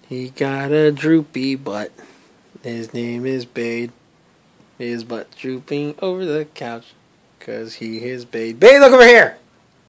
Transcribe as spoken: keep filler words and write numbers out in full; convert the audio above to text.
He got a droopy butt. His name is Bade. His butt drooping over the couch. Cause he is Bade. Bade, look over here!